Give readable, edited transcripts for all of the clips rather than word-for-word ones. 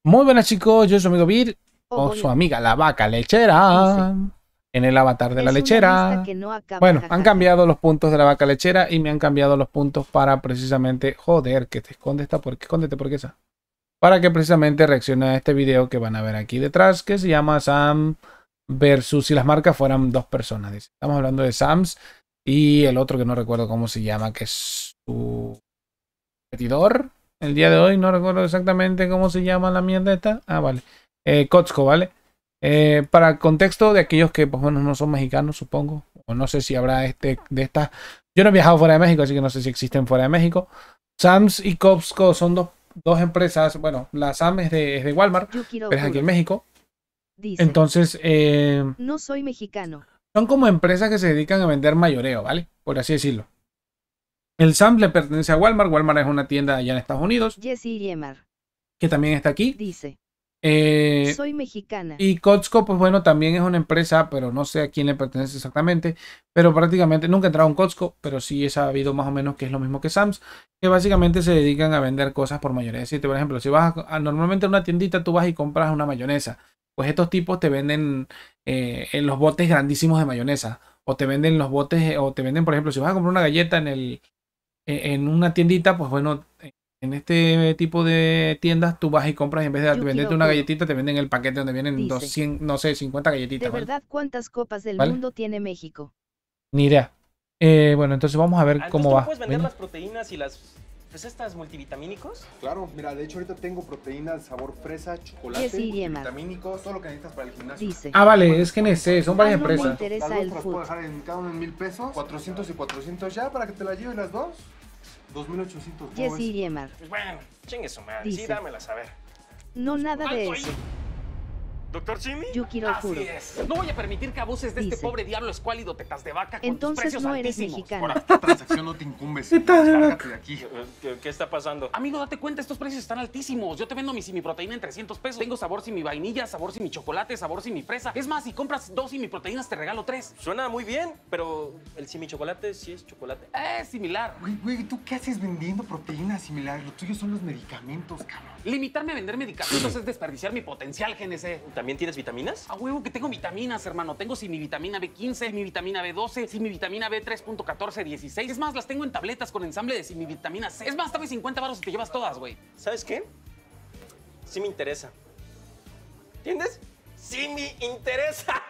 Muy buenas chicos, yo soy su amigo Bir o su Hola, amiga la vaca lechera dice. en el avatar de la Es una lista lechera. que no acaba, Bueno, han jajaja. cambiado los puntos de la vaca lechera y me han cambiado los puntos para precisamente, joder, que te esconde esta porque escóndete porque esa. Para que precisamente reaccione a este video que van a ver aquí detrás que se llama Sam versus si las marcas fueran dos personas. Dice. Estamos hablando de Sams y el otro que no recuerdo cómo se llama, que es su competidor. El día de hoy no recuerdo exactamente cómo se llama la mierda esta. Ah, vale. Kotzko, ¿vale? Para contexto de aquellos que, pues bueno, no son mexicanos, supongo. O no sé si habrá de estas. Yo no he viajado fuera de México, así que no sé si existen fuera de México. Sams y Costco son dos empresas. Bueno, la Sam es de Walmart, Yukiro pero es aquí en Kuro México. dice. Entonces, No soy mexicano. son como empresas que se dedican a vender mayoreo, ¿vale? Por así decirlo. El Sam le pertenece a Walmart. Walmart es una tienda allá en Estados Unidos, Jessie Yemar que también está aquí. dice. Eh, Soy mexicana. y Costco, pues bueno, también es una empresa, pero no sé a quién le pertenece exactamente. Pero prácticamente nunca he entrado a un Costco, pero sí he sabido más o menos que es lo mismo que Sam's, que básicamente se dedican a vender cosas por mayoría. Es decir, por ejemplo, si vas normalmente a una tiendita, tú vas y compras una mayonesa. Pues estos tipos te venden en los botes grandísimos de mayonesa. O te venden los botes, o te venden, por ejemplo, si vas a comprar una galleta en una tiendita, pues bueno, en este tipo de tiendas tú vas y compras y en vez de venderte Yukiro una Kuro galletita, te venden el paquete donde vienen dice. 200, no sé, 50 ¿De galletitas, ¿vale? verdad cuántas copas del ¿Vale? mundo tiene México? Ni idea. Bueno, entonces vamos a ver Ah, entonces cómo tú me va. puedes vender ¿Ven? las proteínas y las. Pues estas multivitamínicos. Claro, mira, de hecho ahorita tengo proteínas de sabor fresa, chocolate, Jessie Yemar vitamínicos, todo lo que necesitas para el gimnasio. dice. Ah, vale, es GNC, son varias No me empresas. interesa Las dos el te las puedo food. dejar en cada uno en 1000 pesos, 400 y 400 ya, para que te las lleves las dos. 2800, ¿cómo Jessie ves? Yemar Pues bueno, chingue su madre. Dice. Sí, dámelas a ver. No nada de Alto ahí. eso. ¿Doctor Simi? Yukiro Kuro Así es. No voy a permitir que abuses de Dice. este pobre diablo escuálido tetas de vaca con tus Entonces precios no eres altísimos. mexicano. Ahora, esta transacción no te incumbe, Estás de lárgate de aquí. ¿Qué está pasando? Amigo, date cuenta, estos precios están altísimos. Yo te vendo mi simiproteína en 300 pesos. Tengo sabor simi vainilla, sabor simi chocolate, sabor simi fresa. Es más, si compras 2 simiproteínas te regalo 3. Suena muy bien, pero el Simi chocolate sí es chocolate. Es similar. Güey, ¿tú qué haces vendiendo proteínas similares? Lo tuyo son los medicamentos, cabrón. Limitarme a vender medicamentos es desperdiciar mi potencial, GNC. ¿También tienes vitaminas? A huevo que tengo vitaminas, hermano. Tengo simivitamina B15, simivitamina B12, simivitamina B3.1416. Es más, las tengo en tabletas con ensamble de simivitamina C. Es más, dame 50 baros y te llevas todas, güey. ¿Sabes qué? Sí me interesa. ¿Entiendes? Sí me interesa.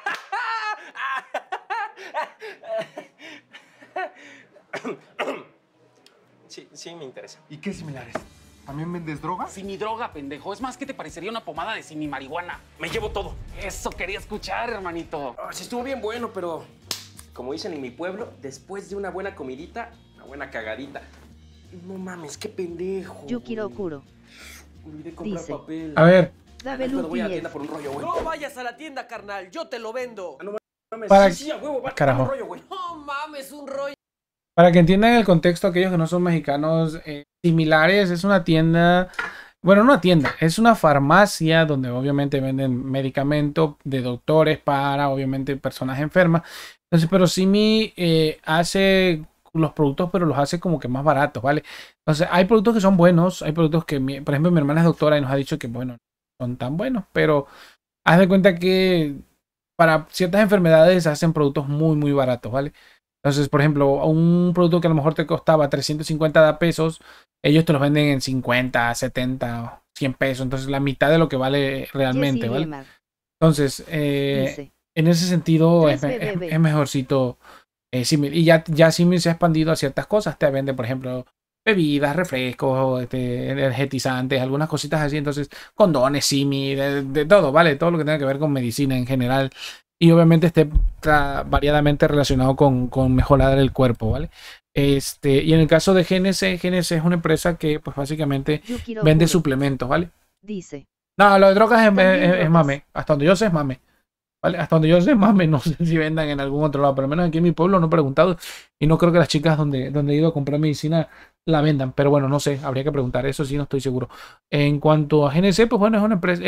Sí me interesa. ¿Y qué similares? ¿También vendes drogas? Simi droga, pendejo. Es más, ¿qué te parecería una pomada de simi marihuana? Me llevo todo. Eso quería escuchar, hermanito. Sí estuvo bien bueno, pero como dicen en mi pueblo, después de una buena comidita, una buena cagadita. No mames, qué pendejo. Yukiro güey. Kuro Olvidé comprar dice. papel. A ver, Dame Pero voy a la Lupi tienda por un rollo, güey. No vayas a la tienda, carnal, yo te lo vendo. Mames, para- sí, a huevo, va Carajo. un rollo, güey. No mames, un rollo. para que entiendan el contexto, aquellos que no son mexicanos, similares, es una tienda, bueno, no una tienda, es una farmacia donde obviamente venden medicamentos de doctores para obviamente personas enfermas. Entonces, pero Simi hace los productos, pero los hace como que más baratos, ¿vale? Entonces, hay productos que son buenos, hay productos que, por ejemplo, mi hermana es doctora y nos ha dicho que, bueno, no son tan buenos, pero haz de cuenta que para ciertas enfermedades hacen productos muy, muy baratos, ¿vale? Entonces, por ejemplo, un producto que a lo mejor te costaba 350 pesos, ellos te los venden en 50, 70, 100 pesos. Entonces, la mitad de lo que vale realmente, Jessie ¿vale? Yemar Entonces, dice. en ese sentido, 3BBB. es mejorcito Simil. Y ya Simil se ha expandido a ciertas cosas. Te vende, por ejemplo, bebidas, refrescos, energetizantes, algunas cositas así. Entonces, condones, Simi, de todo, ¿vale? Todo lo que tenga que ver con medicina en general. Y obviamente esté variadamente relacionado con mejorar el cuerpo, ¿vale? Y en el caso de GNC, GNC es una empresa que pues básicamente Yukiro vende Kuro suplementos, ¿vale? dice. No, lo de drogas También es drogas. mame. Hasta donde yo sé es mame. ¿Vale? Hasta donde yo sé es mame. No sé si vendan en algún otro lado. Pero al menos aquí en mi pueblo no he preguntado. Y no creo que las chicas donde he ido a comprar medicina la vendan. Pero bueno, no sé. Habría que preguntar. Eso sí, no estoy seguro. En cuanto a GNC, pues bueno, es una empresa.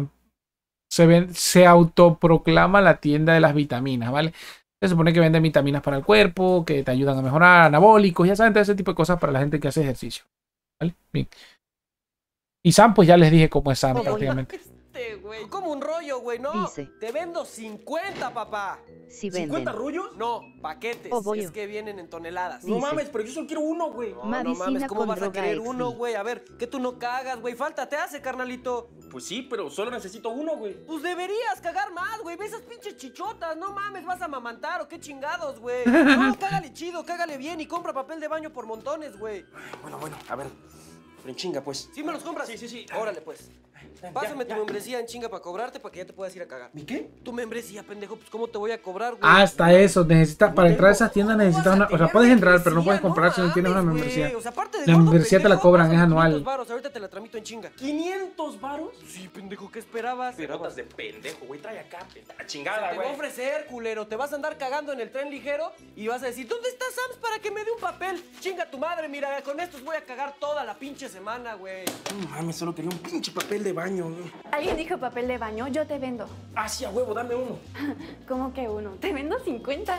Se autoproclama la tienda de las vitaminas, ¿vale? Se supone que venden vitaminas para el cuerpo, que te ayudan a mejorar, anabólicos, ya saben, todo ese tipo de cosas para la gente que hace ejercicio. ¿Vale? Bien. Y Sam, pues ya les dije cómo es Sam Oh, prácticamente. Güey. Como un rollo, güey, no. Dice. Te vendo 50, papá. Si ¿50 venden. rollos? No, paquetes. Oh, bollo. Es que vienen en toneladas. No Dice. mames, pero yo solo quiero uno, güey. No, Medicina no mames, ¿cómo con vas a droga querer Exli. uno, güey? A ver, que tú no cagas, güey. Falta te hace, carnalito. Pues sí, pero solo necesito uno, güey. Pues deberías cagar más, güey. Ve esas pinches chichotas. No mames, vas a mamantar o qué chingados, güey. No, cágale chido, cágale bien y compra papel de baño por montones, güey. Bueno, a ver. Pero en chinga, pues. ¿Sí me los compras? Sí. Órale, pues. Pásame tu membresía en chinga para cobrarte para que ya te puedas ir a cagar. ¿Y qué? Tu membresía, pendejo, pues ¿cómo te voy a cobrar, güey? Hasta eso, necesitas, para entrar a esas tiendas necesitas una, o sea, puedes entrar, pero no puedes comprar si no tienes una mames, membresía. güey. O sea, aparte de La gordo, membresía te la pendejo, cobran, es pásame anual. 500 varos, ahorita te la tramito en chinga. ¿500 varos? Sí, pendejo, ¿qué esperabas? Pelotas de pendejo, güey. Trae acá, la Se chingada, te va a güey. ofrecer, culero. Te vas a andar cagando en el tren ligero y vas a decir, ¿dónde está Sams para que me dé un papel? Chinga tu madre, mira, con estos voy a cagar toda la pinche semana, güey. No mames, solo quería un pinche papel de baño, güey. Alguien dijo papel de baño, yo te vendo. Ah, sí, a huevo, dame uno. ¿Cómo que uno? Te vendo 50.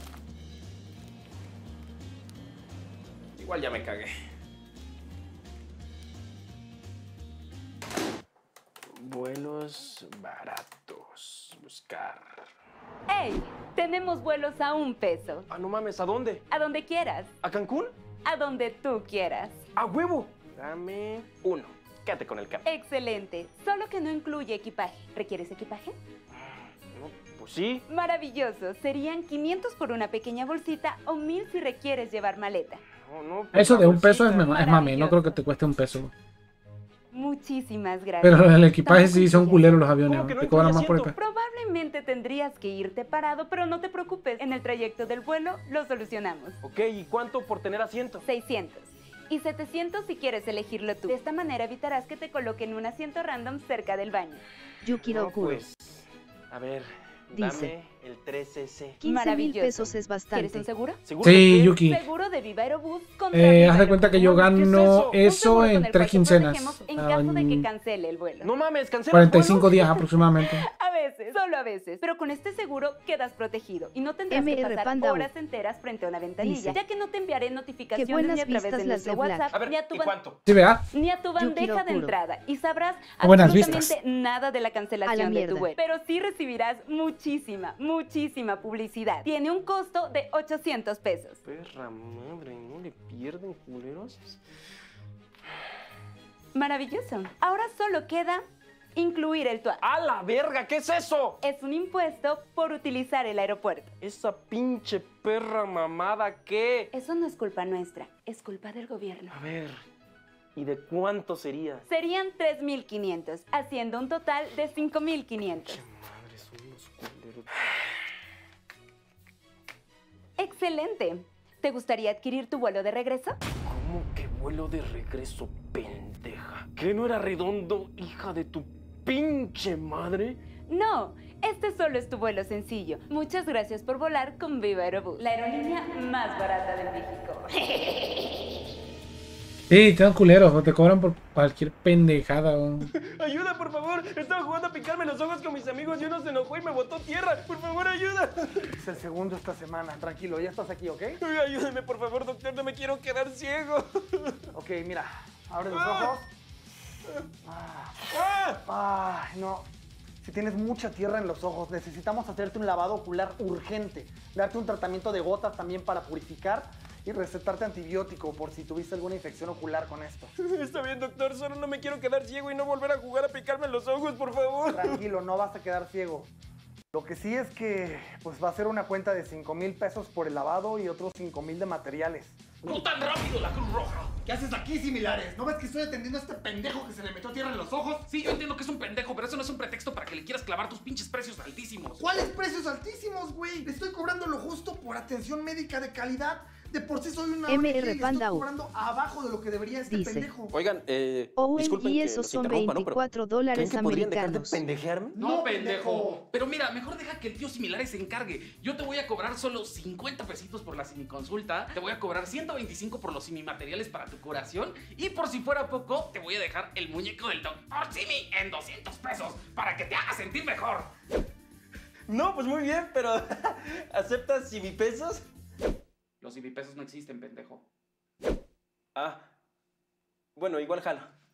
Igual ya me cagué. Vuelos baratos. Buscar. ¡Ey! Tenemos vuelos a $1. Ah, no mames, ¿a dónde? A donde quieras. ¿A Cancún? A donde tú quieras. ¡A huevo! Dame uno. Quédate con el cambio. Excelente. Solo que no incluye equipaje. ¿Requieres equipaje? No, pues sí. Maravilloso. Serían 500 por una pequeña bolsita o 1000 si requieres llevar maleta. No, pues Eso la de $1 es, bolsita. es mami, no creo que te cueste $1. Muchísimas gracias. Pero el equipaje sí son Tampoco culeros los aviones, ¿Cómo que no te cobran incluye más por el asiento? peso. Probablemente tendrías que irte parado, pero no te preocupes. En el trayecto del vuelo lo solucionamos. Ok, ¿y cuánto por tener asiento? 600. Y 700 si quieres elegirlo tú. De esta manera evitarás que te coloquen un asiento random cerca del baño. Yukiro No, Kuro. pues, a ver, Dice. dame el 13C. 15,000 Maravilloso. pesos es ¿Quieres bastante. un seguro? ¿Seguro Sí, de qué? Yuki. Seguro de Viva Aerobús contra Haz Viva de cuenta que yo Aerobús. ¿qué es gano eso? Un eso seguro con en el 3 cual te quincenas. protegemos en caso de que cancele el vuelo. No mames, cancela 45 días aproximadamente. A veces, solo a veces. Pero con este seguro quedas protegido y no tendrás que MR pasar Panda U. horas enteras frente a una ventanilla, Dice. ya que no te enviaré notificaciones buenas ni a través vistas de las nuestro de Black. WhatsApp, A ver, ni a tu ¿y ban- cuánto? ¿Sí, vea? ni a tu bandeja de Kuro. entrada y sabrás Buenas absolutamente vistas. nada de la A la cancelación de tu mierda. vuelo. Pero sí recibirás muchísima publicidad. Tiene un costo de 800 pesos. Perra madre, ¿no le pierden, culeros? Maravilloso. Ahora solo queda incluir el TUA. ¡A la verga! ¿Qué es eso? Es un impuesto por utilizar el aeropuerto. Esa pinche perra mamada, ¿qué? Eso no es culpa nuestra, es culpa del gobierno. A ver, ¿y de cuánto sería? Serían 3.500, haciendo un total de 5.500. Madre, son unos culeros. Excelente. ¿Te gustaría adquirir tu vuelo de regreso? ¿Cómo que vuelo de regreso, pendeja? ¿Qué no era redondo, hija de tu pinche madre? No, este solo es tu vuelo sencillo. Muchas gracias por volar con Viva Aerobús, la aerolínea más barata de México. Sí, te dan culeros o te cobran por cualquier pendejada. ¿No? ¡Ayuda, por favor! Estaba jugando a picarme los ojos con mis amigos y uno se enojó y me botó tierra. ¡Por favor, ayuda! Es el segundo esta semana. Tranquilo, ya estás aquí, ¿ok? Ay, ayúdeme, por favor, doctor. No me quiero quedar ciego. Ok, mira. Abre los ojos. No. Si tienes mucha tierra en los ojos, necesitamos hacerte un lavado ocular urgente. Darte un tratamiento de gotas también para purificar y recetarte antibiótico por si tuviste alguna infección ocular con esto. Está bien, doctor. Solo no me quiero quedar ciego y no volver a jugar a picarme los ojos, por favor. Tranquilo, no vas a quedar ciego. Lo que sí es que pues va a ser una cuenta de 5,000 pesos por el lavado y otros 5,000 de materiales. ¡No tan rápido, la Cruz Roja! ¿Qué haces aquí, similares? ¿No ves que estoy atendiendo a este pendejo que se le metió tierra en los ojos? Sí, yo entiendo que es un pendejo, pero eso no es un pretexto para que le quieras clavar tus pinches precios altísimos. ¿Cuáles precios altísimos, güey? Le estoy cobrando lo justo por atención médica de calidad. De por sí soy una MR ONG y le estoy Panda U. cobrando abajo de lo que debería este Dice. pendejo. Oigan, disculpen Y que esos los son interrumpa, ¿no? Pero $24 ¿creen que podrían dejar de americanos. pendejearme? No, pendejo. Pero mira, mejor deja que el tío Similares se encargue. Yo te voy a cobrar solo 50 pesitos por la simiconsulta, te voy a cobrar 125 por los simimateriales para tu curación y por si fuera poco, te voy a dejar el muñeco del doctor Simi en 200 pesos para que te haga sentir mejor. No, pues muy bien, pero ¿aceptas simipesos? Los simipesos no existen, pendejo. Ah, bueno, igual jala.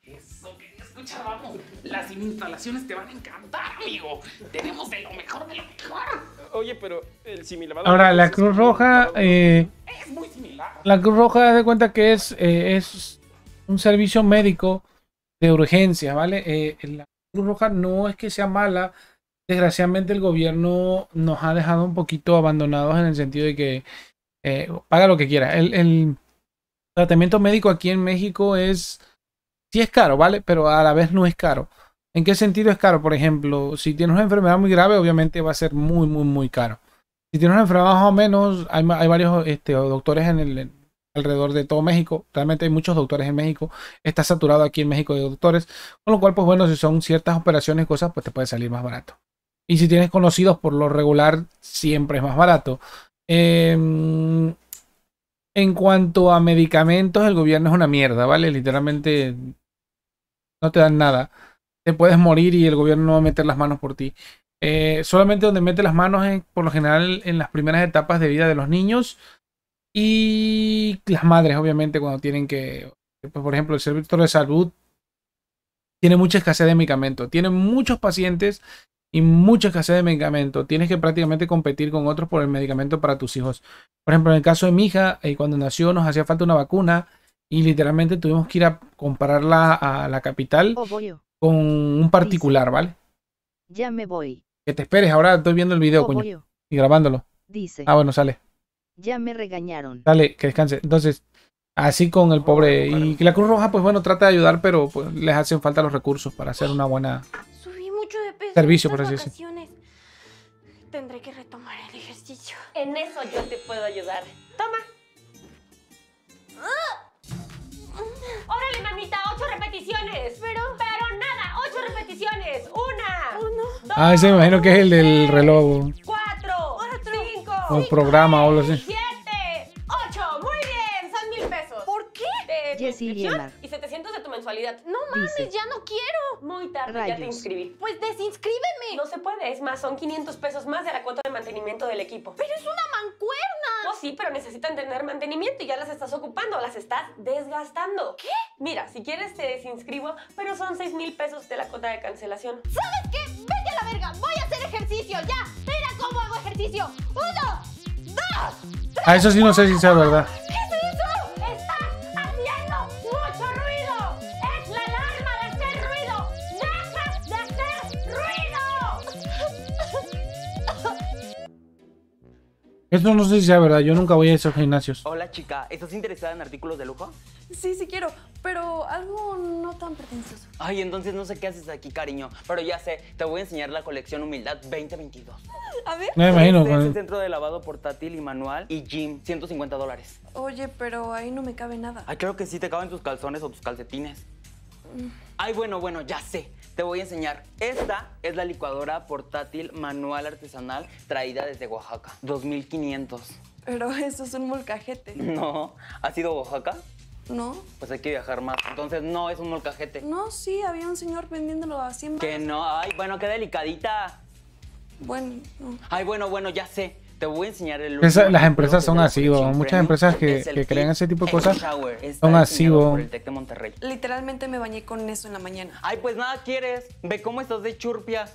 Eso quería escuchar, vamos. Las instalaciones te van a encantar, amigo. Tenemos de lo mejor de lo mejor. Oye, pero el similavado... Ahora, la Cruz Roja, Es muy similar. la Cruz Roja, haz de cuenta que es un servicio médico de urgencia, ¿vale? La Cruz Roja no es que sea mala. Desgraciadamente el gobierno nos ha dejado un poquito abandonados en el sentido de que paga lo que quiera. El tratamiento médico aquí en México sí es caro, ¿vale? Pero a la vez no es caro. ¿En qué sentido es caro? Por ejemplo, si tienes una enfermedad muy grave, obviamente va a ser muy, muy, muy caro. Si tienes una enfermedad más o menos, hay varios doctores alrededor de todo México. Realmente hay muchos doctores en México. Está saturado aquí en México de doctores. Con lo cual, pues bueno, si son ciertas operaciones y cosas, pues te puede salir más barato. Y si tienes conocidos, por lo regular, siempre es más barato. En cuanto a medicamentos, el gobierno es una mierda, ¿vale? Literalmente no te dan nada. Te puedes morir y el gobierno no va a meter las manos por ti. Solamente donde mete las manos es, por lo general, en las primeras etapas de vida de los niños. Y las madres, obviamente, cuando tienen que... Pues, por ejemplo, el servicio de salud tiene mucha escasez de medicamentos. Tiene muchos pacientes y mucha escasez de medicamento. Tienes que prácticamente competir con otros por el medicamento para tus hijos. Por ejemplo, en el caso de mi hija, cuando nació nos hacía falta una vacuna y literalmente tuvimos que ir a comprarla a la capital con un particular, ¿vale? Ya me voy. Que te esperes, ahora estoy viendo el video, coño. Y grabándolo. Dice. Ah, bueno, sale. Ya me regañaron. Dale, que descanse. Entonces, así con el pobre. Y la Cruz Roja, pues bueno, trata de ayudar, pero pues, les hacen falta los recursos para hacer una buena... Mucho de peso servicio, en por estas así decirlo. vacaciones. Tendré que retomar el ejercicio. En eso yo te puedo ayudar. Toma. Órale, mamita, 8 repeticiones. Pero nada, 8 repeticiones. 1, 2, Ah, ese me imagino que es el del reloj. 4, 5, O el programa o algo así. 7, 8. Muy bien, son 1000 pesos. ¿Por qué? De tu Jessie inscripción Liemar. y 700 de tu mensualidad. No mames, Dice. ya no quiero. Muy tarde, ya te Rayos. inscribí. Pues desinscríbeme. No se puede, es más, son 500 pesos más de la cuota de mantenimiento del equipo. Pero es una mancuerna. No, sí, pero necesitan tener mantenimiento y ya las estás ocupando, las estás desgastando. ¿Qué? Mira, si quieres te desinscribo, pero son 6,000 pesos de la cuota de cancelación. ¿Sabes qué? Vete a la verga. Voy a hacer ejercicio, ya. Mira cómo hago ejercicio. 1, 2, 3. Ah, eso sí no sé si sea verdad. ¿Qué es eso? ¡Estás haciendo mucho ruido! ¡Es la alarma de hacer ruido! ¡Deja de hacer ruido! Eso no sé si sea verdad. Yo nunca voy a esos gimnasios. Hola chica, ¿estás interesada en artículos de lujo? Sí, sí quiero, pero algo no tan pretencioso. Ay, entonces no sé qué haces aquí, cariño. Pero ya sé, te voy a enseñar la colección Humildad 2022. A ver. Me imagino. Este es Con el centro de lavado portátil y manual y gym, $150. Oye, pero ahí no me cabe nada. Ay, creo que sí te caben tus calzones o tus calcetines. Ay, bueno, ya sé. Te voy a enseñar. Esta es la licuadora portátil manual artesanal traída desde Oaxaca. 2,500. Pero eso es un molcajete. No, ¿has ido a Oaxaca? ¿No? Pues hay que viajar más. Entonces no es un molcajete. No, sí, había un señor vendiéndolo a 100 Que baros. no, ay, bueno, qué delicadita. Bueno, no. Ay, bueno, ya sé. Te voy a enseñar el Las último empresas son de la así, colección muchas premium. empresas Es el que crean ese tipo de Fit cosas Shower. Está son así, diseñado bo. por el Tec de Monterrey. Literalmente me bañé con eso en la mañana. Ay, pues nada quieres. Ve cómo estás de churpia.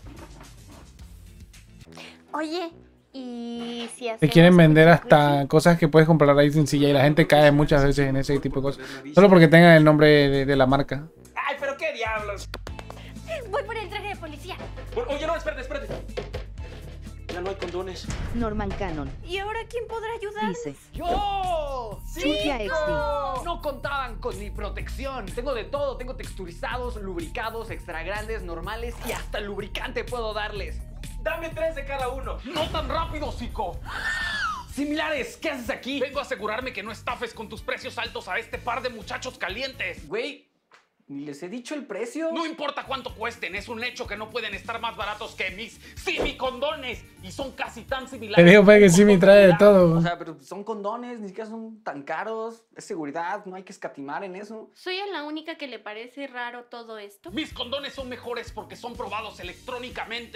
Oye, ¿y si Te hacemos quieren vender un hasta cosas que puedes comprar ahí sencilla y la gente cae muchas veces en ese tipo de cosas. Solo porque tengan el nombre de la marca. Ay, pero qué diablos. Voy por el traje de policía. Oye, no, espérate. Ya no hay condones. Norman Cannon. ¿Y ahora quién podrá ayudar? Dice. ¡Yo! Churpia XD. No contaban con mi protección. Tengo de todo. Tengo texturizados, lubricados, extra grandes, normales y hasta lubricante puedo darles. Dame 3 de cada uno. ¡No tan rápido, Zico! Similares, ¿qué haces aquí? Vengo a asegurarme que no estafes con tus precios altos a este par de muchachos calientes. Güey, ni les he dicho el precio. No importa cuánto cuesten, es un hecho que no pueden estar más baratos que mis simicondones. Y son casi tan similares. Te digo, pues, que sí me trae de todo. O sea, pero son condones, ni siquiera son tan caros. Es seguridad, no hay que escatimar en eso. ¿Soy la única que le parece raro todo esto? Mis condones son mejores porque son probados electrónicamente.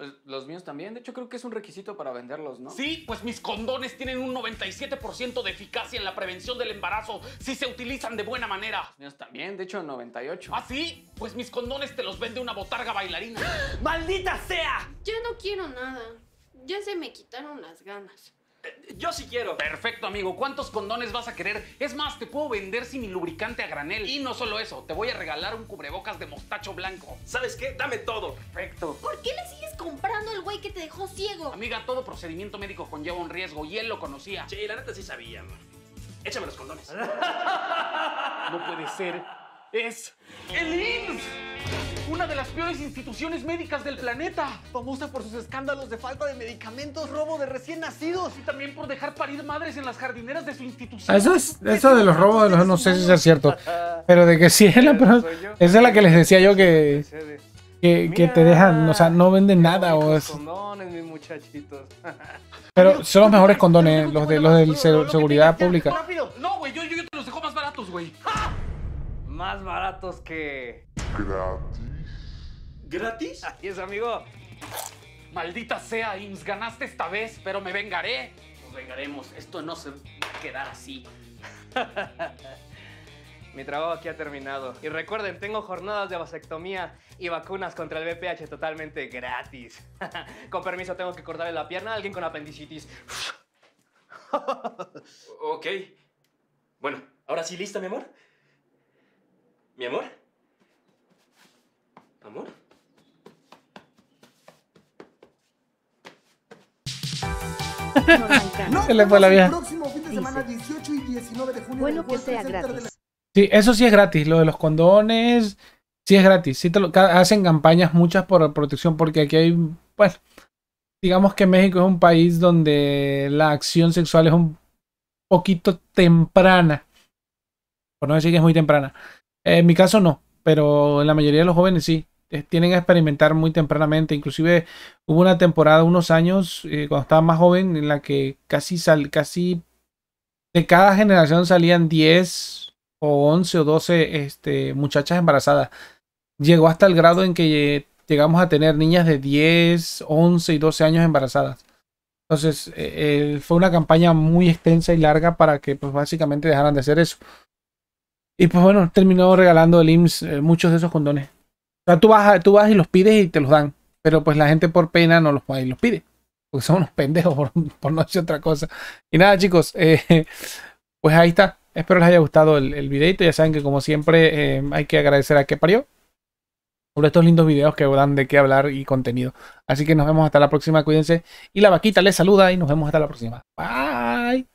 Pues los míos también. De hecho, creo que es un requisito para venderlos, ¿no? Sí, pues mis condones tienen un 97% de eficacia en la prevención del embarazo si se utilizan de buena manera. Los míos también. De hecho, 98. ¿Ah, sí? Pues mis condones te los vende una botarga bailarina. ¡Maldita sea! Ya no quiero nada. Ya se me quitaron las ganas. Yo sí quiero. Perfecto, amigo. ¿Cuántos condones vas a querer? Es más, te puedo vender sin mi lubricante a granel. Y no solo eso, te voy a regalar un cubrebocas de mostacho blanco. ¿Sabes qué? Dame todo. Perfecto. ¿Por qué le sigues comprando al güey que te dejó ciego? Amiga, todo procedimiento médico conlleva un riesgo y él lo conocía. Sí, la neta sí sabía, man. Échame los condones. No puede ser. Es el IMSS. Una de las peores instituciones médicas del planeta. Famosa por sus escándalos de falta de medicamentos, robo de recién nacidos. Y también por dejar parir madres en las jardineras de su institución. Eso de los robos de los no sé si es cierto. Pero de que sí es la esa es la que les decía yo que te dejan, o sea, no venden nada o es. Condones, mis muchachitos. Pero son los mejores condones, los de seguridad pública. ¡Rápido! No, güey, yo te los dejo más baratos, güey. Más baratos que... ¿Gratis? Así es, amigo. Maldita sea, IMSS, ganaste esta vez, pero me vengaré. Nos vengaremos, esto no se va a quedar así. Mi trabajo aquí ha terminado. Y recuerden, tengo jornadas de vasectomía y vacunas contra el VPH totalmente gratis. Con permiso, tengo que cortarle la pierna a alguien con apendicitis. Ok. Bueno, ¿ahora sí lista, mi amor? ¿Mi amor? ¿Amor? Se le fue la vieja. Próximo fin de semana, 18 y 19 de junio. Bueno, que sea gratis. Sí, eso sí es gratis. Lo de los condones, sí es gratis. Sí hacen campañas muchas por protección, porque aquí hay, bueno, digamos que México es un país donde la acción sexual es un poquito temprana. Por no decir que es muy temprana. En mi caso no, pero en la mayoría de los jóvenes sí. Tienen que experimentar muy tempranamente. Inclusive hubo una temporada, unos años, cuando estaba más joven, en la que casi de cada generación salían 10 o 11 o 12 muchachas embarazadas. Llegó hasta el grado en que llegamos a tener niñas de 10, 11 y 12 años embarazadas. Entonces fue una campaña muy extensa y larga para que pues básicamente dejaran de hacer eso. Y pues bueno, terminó regalando el IMSS muchos de esos condones. O sea, tú vas y los pides y te los dan. Pero pues la gente por pena no los va y los pide. Porque son unos pendejos por no decir otra cosa. Y nada, chicos. Pues ahí está. Espero les haya gustado el videito. Ya saben que como siempre hay que agradecer a Que Parió por estos lindos videos que dan de qué hablar y contenido. Así que nos vemos hasta la próxima. Cuídense. Y la vaquita les saluda y nos vemos hasta la próxima. Bye.